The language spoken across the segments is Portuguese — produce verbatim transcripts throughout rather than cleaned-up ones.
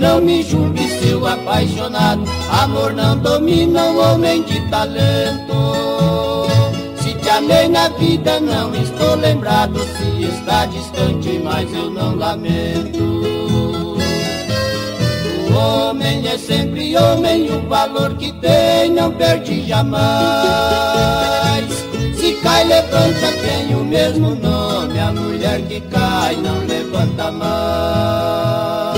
Não me julgue, seu apaixonado, amor não domina o homem de talento. Se te amei na vida não estou lembrado, se está distante mas eu não lamento. O homem é sempre homem, o valor que tem não perde jamais. Se cai, levanta, tem o mesmo nome, a mulher que cai não levanta mais.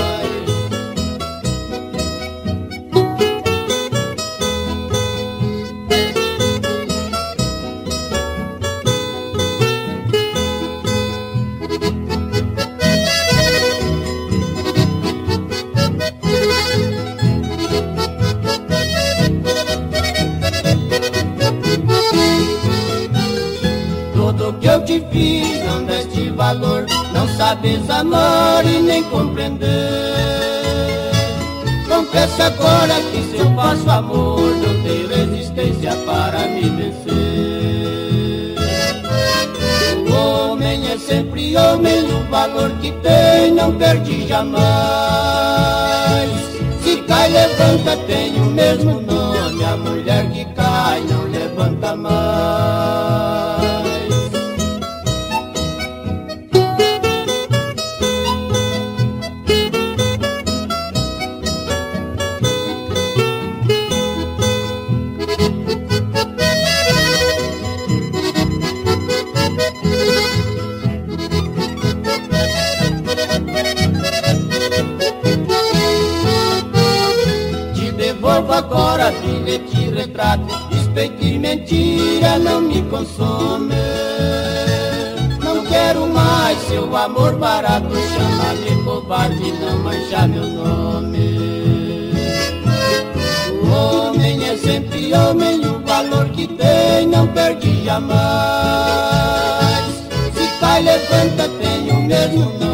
Tudo que eu te fiz não deste valor, não sabes amar e nem compreender. Confesso agora que se eu faço amor não tenho resistência para me vencer. O homem é sempre homem, o valor que tem não perde jamais. Se cai, levanta, tem o mesmo nome, a mulher que cai não levanta mais. Devolvo agora bilhete, retrato, respeito e mentira não me consome. Não quero mais seu amor barato, chama-me covarde, não mancha meu nome. O homem é sempre homem, o valor que tem não perde jamais. Se cai, levanta, tem o mesmo nome.